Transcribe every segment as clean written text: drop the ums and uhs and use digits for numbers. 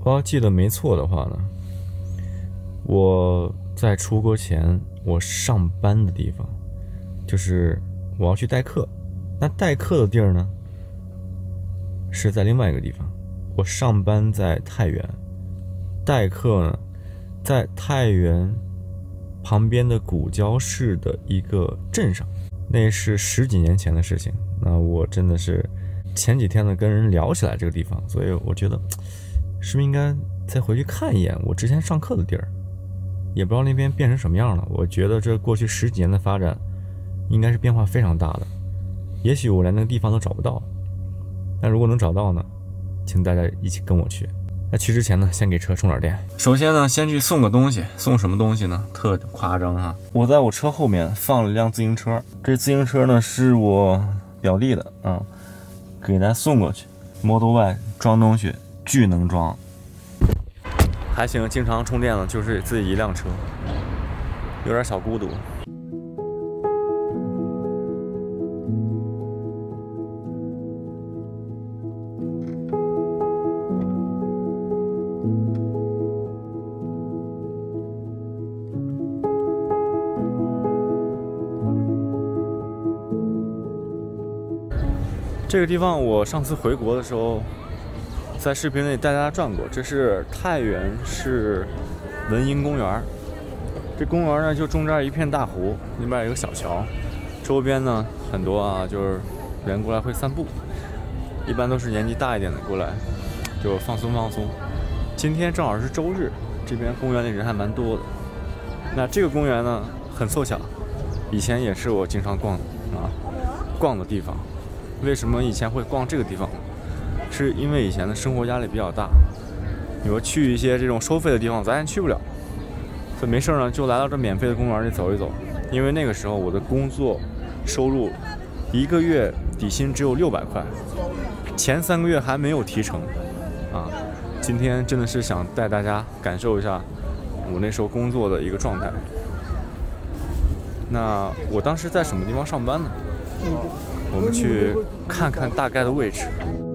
我要记得没错的话呢，我在出国前我上班的地方就是我要去代课，那代课的地儿呢是在另外一个地方。我上班在太原，代课呢在太原旁边的古交市的一个镇上，那是10几年前的事情。那我真的是前几天呢跟人聊起来这个地方，所以我觉得是不是应该再回去看一眼我之前上课的地儿，也不知道那边变成什么样了。我觉得这过去10几年的发展应该是变化非常大的，也许我连那个地方都找不到，但如果能找到呢，请大家一起跟我去。那去之前呢，先给车充点电。首先呢，先去送个东西，送什么东西呢？特夸张哈！我在我车后面放了一辆自行车，这自行车呢是我表弟的啊，给他送过去。Model Y 装东西巨能装，还行，经常充电了，就是自己一辆车，有点小孤独。这个地方我上次回国的时候，在视频里带大家转过。这是太原市文英公园，这公园呢就中间一片大湖，那边有个小桥，周边呢很多啊，就是人过来会散步，一般都是年纪大一点的过来，就放松放松。今天正好是周日，这边公园里人还蛮多的。那这个公园呢很凑巧，以前也是我经常逛的地方。为什么以前会逛这个地方呢？是因为以前的生活压力比较大，你说去一些这种收费的地方咱也去不了，所以没事呢就来到这免费的公园里走一走。因为那个时候我的工作收入1个月底薪只有600块，前3个月还没有提成啊。今天真的是想带大家感受一下我那时候工作的一个状态。那我当时在什么地方上班呢？我们去看看大概的位置。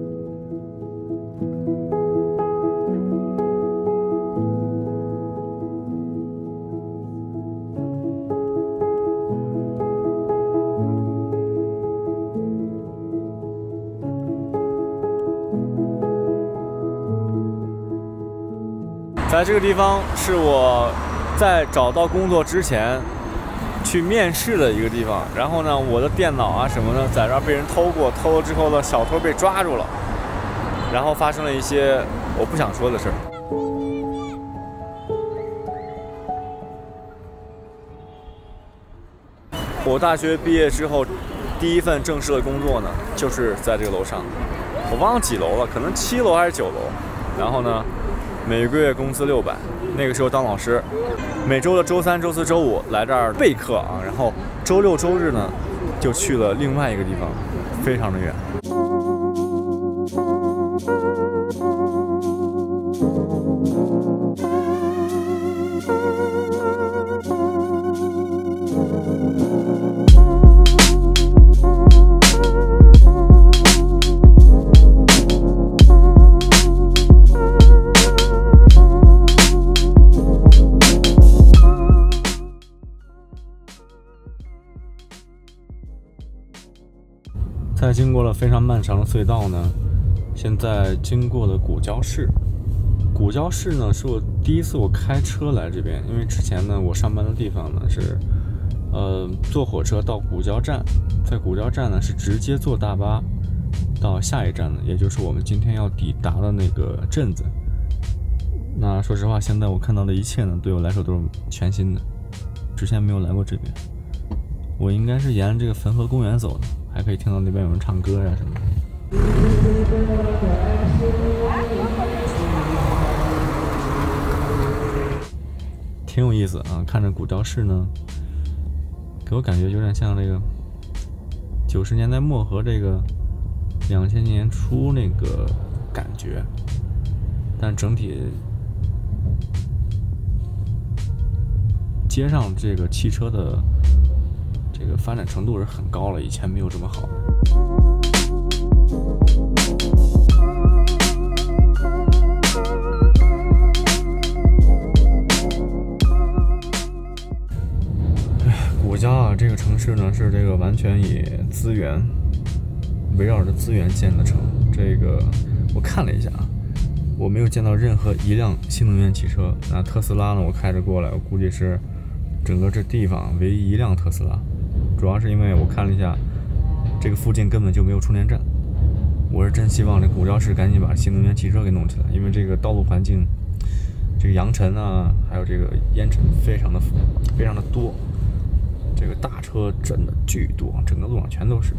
在这个地方是我在找到工作之前去面试的一个地方，然后呢，我的电脑啊什么的在这儿被人偷过，偷了之后呢，小偷被抓住了，然后发生了一些我不想说的事儿。我大学毕业之后，第一份正式的工作呢，就是在这个楼上，我忘了几楼了，可能7楼还是9楼。然后呢，每个月工资600，那个时候当老师。每周的周3、周4、周5来这儿备课啊，然后周6、周日呢就去了另外一个地方，非常的远。在经过了非常漫长的隧道呢，现在经过了古交市。古交市呢是我第一次开车来这边，因为之前呢我上班的地方呢是坐火车到古交站，在古交站呢是直接坐大巴到下一站呢，也就是我们今天要抵达的那个镇子。那说实话，现在我看到的一切呢对我来说都是全新的，之前没有来过这边。我应该是沿着这个汾河公园走的，还可以听到那边有人唱歌呀什么的。挺有意思啊，看着古交市呢，给我感觉有点像这个90年代末和这个2000年初那个感觉，但整体街上这个汽车的这个发展程度是很高了，以前没有这么好。 市呢是这个完全以资源围绕着资源建的城。这个我看了一下啊，我没有见到任何一辆新能源汽车。那特斯拉呢，我开着过来，我估计是整个这地方唯一一辆特斯拉。主要是因为我看了一下，这个附近根本就没有充电站。我是真希望这古交市赶紧把新能源汽车给弄起来，因为这个道路环境，这个扬尘啊，还有这个烟尘非常的多，这个大车真的巨多，整个路上全都是。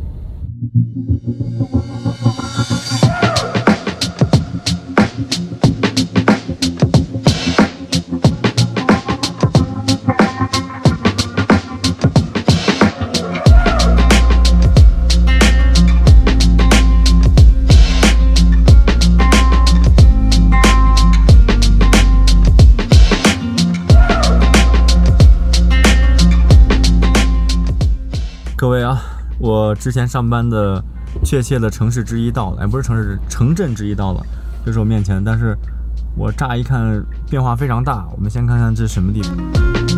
各位啊，我之前上班的确切的城市之一到了，不是城市，城镇之一到了，就是我面前。但是我乍一看变化非常大，我们先看看这是什么地方。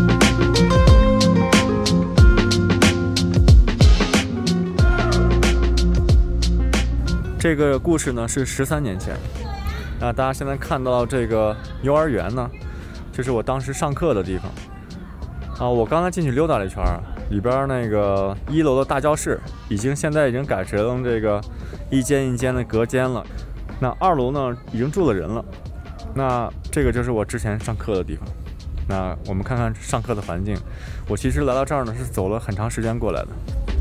这个故事呢是13年前，大家现在看到这个幼儿园呢，就是我当时上课的地方。我刚才进去溜达了一圈，里边那个1楼的大教室现在已经改成这个一间一间的隔间了。那2楼呢已经住了人了。那这个就是我之前上课的地方。那我们看看上课的环境。我其实来到这儿呢是走了很长时间过来的。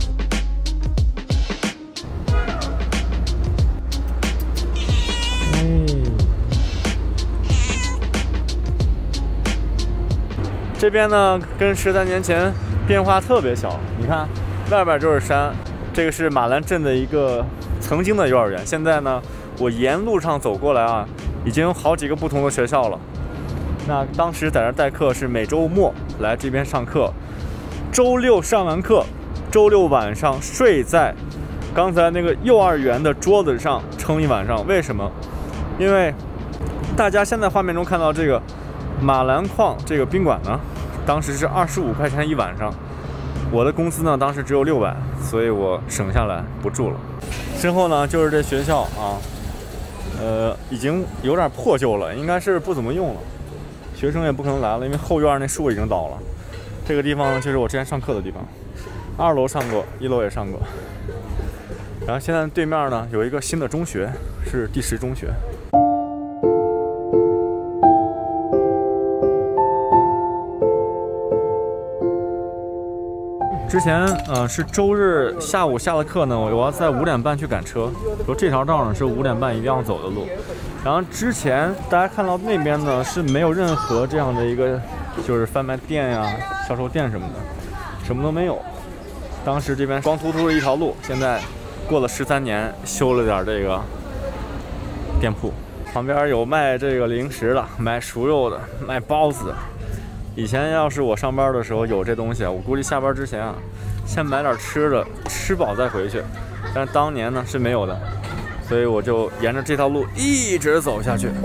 这边呢跟13年前变化特别小，你看外边就是山，这个是马兰镇的一个曾经的幼儿园。现在呢我沿路上走过来啊，已经有好几个不同的学校了。那当时在这代课是每周末来这边上课，周六上完课，周六晚上睡在刚才那个幼儿园的桌子上撑一晚上。为什么？因为大家现在画面中看到这个马兰矿这个宾馆呢，当时是25块钱一晚上。我的工资呢当时只有600，所以我省下来不住了。之后呢就是这学校啊，已经有点破旧了，应该是不怎么用了，学生也不可能来了，因为后院那树已经倒了。这个地方呢就是我之前上课的地方，2楼上过，1楼也上过。然后现在对面呢有一个新的中学，是第10中学。之前是周日下午下了课呢，我要在5点半去赶车，说这条道呢是5点半一定要走的路。然后之前大家看到那边呢是没有任何这样的一个就是贩卖店呀、销售店什么的，什么都没有。当时这边光秃秃的一条路，现在过了13年修了点这个店铺，旁边有卖这个零食的，卖熟肉的，卖包子的。以前要是我上班的时候有这东西，我估计下班之前啊，先买点吃的，吃饱再回去。但是当年呢是没有的，所以我就沿着这条路一直走下去。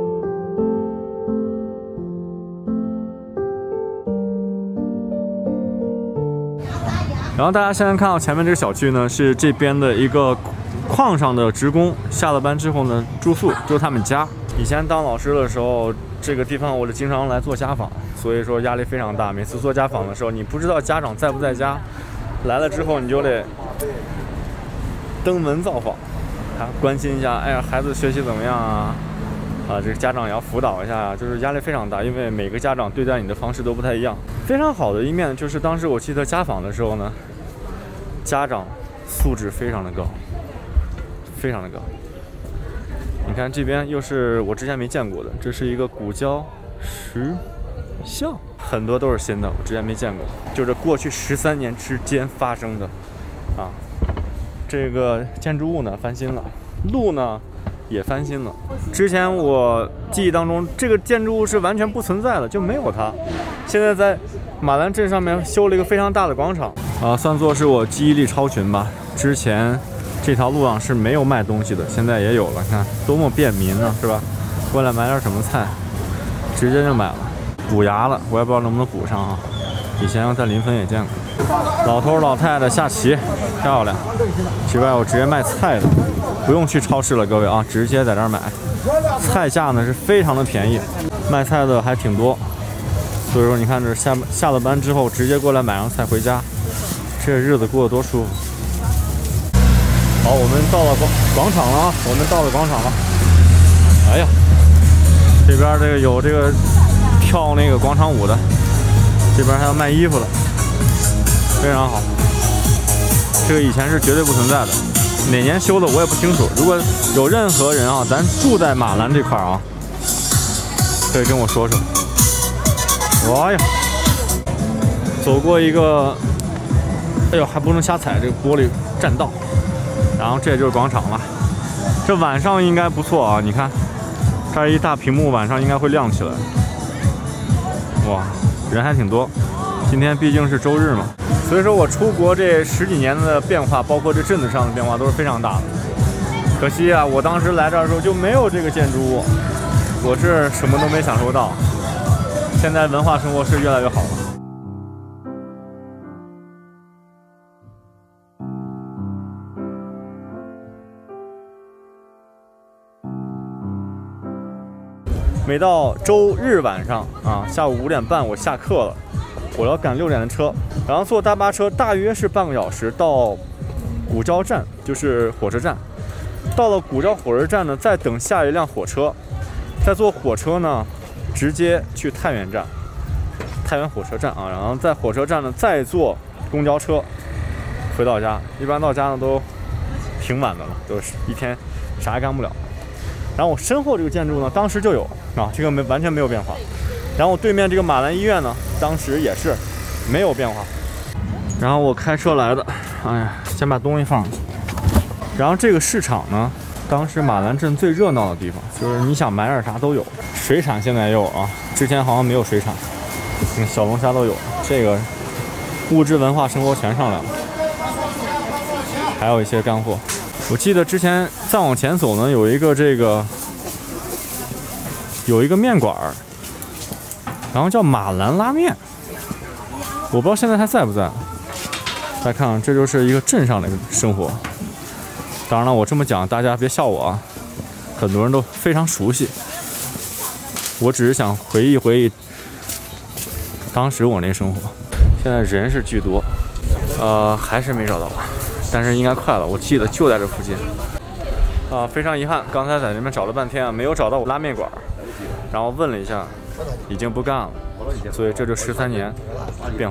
然后大家现在看到前面这个小区呢，是这边的一个矿上的职工下了班之后呢住宿，就是他们家。以前当老师的时候，这个地方我就经常来做家访，所以说压力非常大。每次做家访的时候，你不知道家长在不在家，来了之后你就得登门造访，关心一下，哎呀，孩子学习怎么样啊？这个家长也要辅导一下，就是压力非常大，因为每个家长对待你的方式都不太一样。非常好的一面就是当时我记得家访的时候呢，家长素质非常的高，非常的高。你看这边又是我之前没见过的，这是一个古焦石像，很多都是新的，我之前没见过，就是过去13年之间发生的啊。这个建筑物呢翻新了，路呢也翻新了。之前我记忆当中这个建筑物是完全不存在的，就没有它。现在在马兰镇上面修了一个非常大的广场啊，算作是我记忆力超群吧。之前这条路上是没有卖东西的，现在也有了，看多么便民啊，是吧？过来买点什么菜，直接就买了。补牙了，我也不知道能不能补上啊。以前在临汾也见过。 老头老太太下棋，漂亮。这边有直接卖菜的，不用去超市了，各位啊，直接在这儿买。菜价呢是非常的便宜，卖菜的还挺多。所以说，你看这下了班之后，直接过来买上菜回家，这日子过得多舒服。好，我们到了广场了啊！我们到了广场了。哎呀，这边这个有这个跳那个广场舞的，这边还要卖衣服的，非常好。这个以前是绝对不存在的，哪年修的我也不清楚。如果有任何人啊，咱住在马兰这块啊，可以跟我说说。哎呀，走过一个，哎呦，还不能瞎踩，这个玻璃占道。然后这就是广场了，这晚上应该不错啊！你看，这儿一大屏幕，晚上应该会亮起来。哇，人还挺多。今天毕竟是周日嘛，所以说我出国这10几年的变化，包括这镇子上的变化都是非常大的。可惜啊，我当时来这儿的时候就没有这个建筑物，我是什么都没享受到。现在文化生活是越来越好了。每到周日晚上啊，下午5点半我下课了，我要赶6点的车，然后坐大巴车大约是半个小时到古交站，就是火车站。到了古交火车站呢，再等下一辆火车，再坐火车呢，直接去太原站，太原火车站啊，然后在火车站呢再坐公交车回到家。一般到家呢都挺晚的了，都是一天啥也干不了。然后我身后这个建筑呢，当时就有啊，这个完全没有变化。然后我对面这个马兰医院呢，当时也是没有变化。然后我开车来的，哎呀，先把东西放。然后这个市场呢，当时马兰镇最热闹的地方，就是你想买点啥都有。水产现在也有啊，之前好像没有水产，小龙虾都有。这个物质文化生活全上来了，还有一些干货。我记得之前再往前走呢，有一个面馆，然后叫马兰拉面，我不知道现在还在不在。大家看，这就是一个镇上的生活。当然了，我这么讲大家别笑我啊，很多人都非常熟悉。我只是想回忆回忆当时我那生活。现在人是巨多，还是没找到。但是应该快了，我记得就在这附近。非常遗憾，刚才在这边找了半天啊，没有找到我拉面馆，然后问了一下，已经不干了，所以这就13年变化。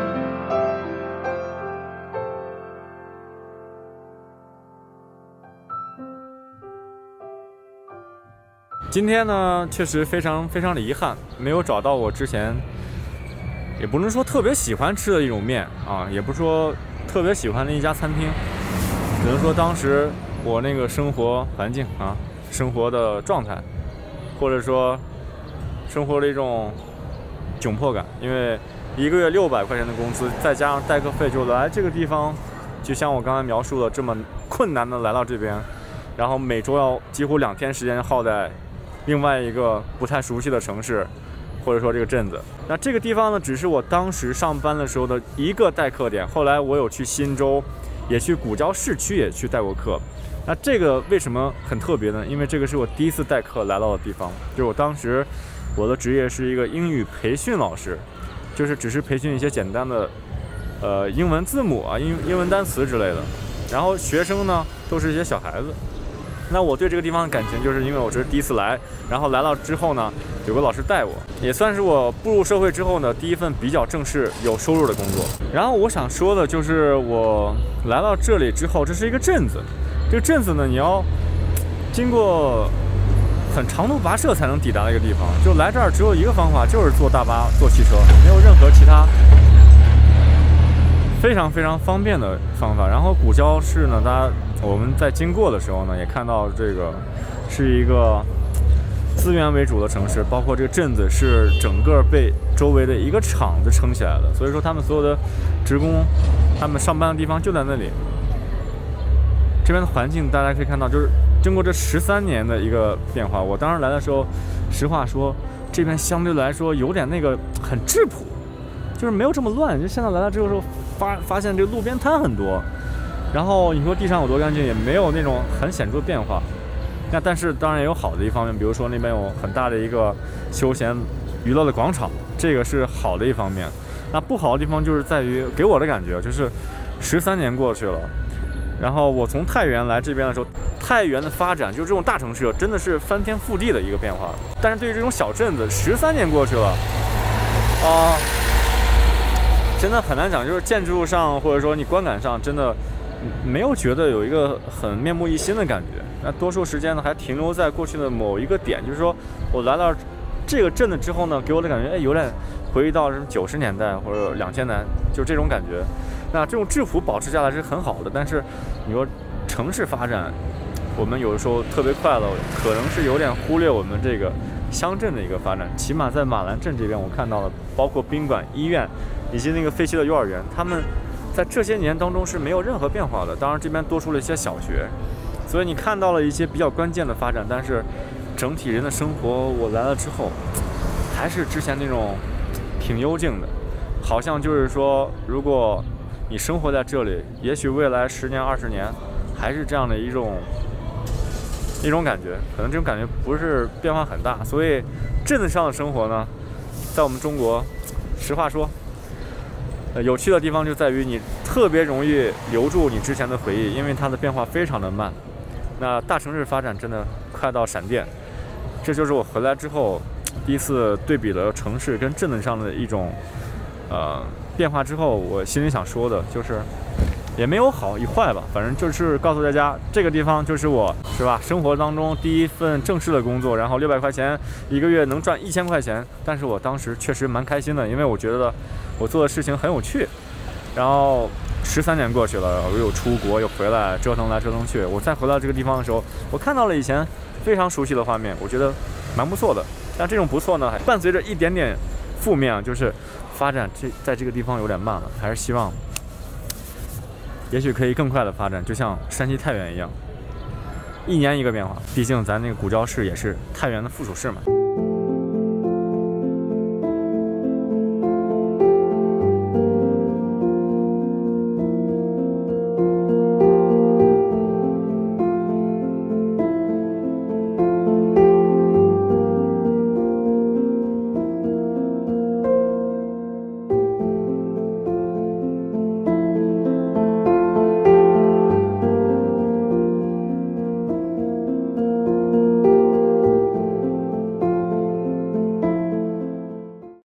今天呢，确实非常的遗憾，没有找到我之前，也不能说特别喜欢吃的一种面啊，也不是说特别喜欢的一家餐厅，只能说当时我那个生活环境啊，生活的状态，或者说生活的一种窘迫感，因为1个月600块钱的工资，再加上代课费，就来这个地方，就像我刚才描述的这么困难的来到这边，然后每周要几乎2天时间耗在另外一个不太熟悉的城市，或者说这个镇子。那这个地方呢，只是我当时上班的时候的一个代课点。后来我有去忻州，也去古交市区也去代过课。那这个为什么很特别呢？因为这个是我第一次代课来到的地方。就是我当时我的职业是一个英语培训老师，就是只是培训一些简单的英文字母啊、英文单词之类的。然后学生呢都是一些小孩子。那我对这个地方的感情，就是因为我这是第一次来，然后来到之后呢，有个老师带我，也算是我步入社会之后呢第一份比较正式有收入的工作。然后我想说的就是，我来到这里之后，这是一个镇子，这个镇子呢，你要经过很长途跋涉才能抵达的一个地方。就来这儿只有一个方法，就是坐大巴、坐汽车，没有任何其他非常方便的方法。然后古交市呢，我们在经过的时候呢，也看到这个是一个资源为主的城市，包括这个镇子是整个被周围的一个厂子撑起来的，所以说他们所有的职工，他们上班的地方就在那里。这边的环境大家可以看到，就是经过这13年的一个变化。我当时来的时候，实话说，这边相对来说有点那个很质朴，就是没有这么乱。就现在来了之后， 发现这个路边摊很多，然后你说地上有多干净，也没有那种很显著的变化。那但是当然也有好的一方面，比如说那边有很大的一个休闲娱乐的广场，这个是好的一方面。那不好的地方就是在于给我的感觉就是13年过去了，然后我从太原来这边的时候，太原的发展就是这种大城市真的是翻天覆地的一个变化。但是对于这种小镇子，13年过去了，真的很难讲，就是建筑上或者说你观感上，真的没有觉得有一个很面目一新的感觉。那多数时间呢，还停留在过去的某一个点，就是说我来到这个镇子之后呢，给我的感觉，有点回忆到什么90年代或者2000年，就这种感觉。那这种质朴保持下来是很好的，但是你说城市发展，我们有的时候特别快乐，可能是有点忽略我们这个乡镇的一个发展。起码在马兰镇这边，我看到了，包括宾馆、医院以及那个废弃的幼儿园，他们在这些年当中是没有任何变化的。当然，这边多出了一些小学，所以你看到了一些比较关键的发展，但是整体人的生活，我来了之后，还是之前那种挺幽静的，好像就是说，如果你生活在这里，也许未来10年、20年，还是这样的一种感觉，可能这种感觉不是变化很大。所以镇子上的生活呢，在我们中国，实话说，有趣的地方就在于你特别容易留住你之前的回忆，因为它的变化非常的慢。那大城市发展真的快到闪电，这就是我回来之后第一次对比了城市跟镇子上的一种变化之后，我心里想说的就是，也没有好与坏吧，反正就是告诉大家，这个地方就是我，是吧？生活当中第一份正式的工作，然后600块钱一个月能赚1000块钱，但是我当时确实蛮开心的，因为我觉得我做的事情很有趣。然后13年过去了，我又出国又回来，折腾来折腾去，我再回到这个地方的时候，我看到了以前非常熟悉的画面，我觉得蛮不错的。但这种不错呢，还伴随着一点点负面，就是发展在这个地方有点慢了，还是希望也许可以更快的发展，就像山西太原一样，1年一个变化。毕竟咱那个古交市也是太原的附属市嘛。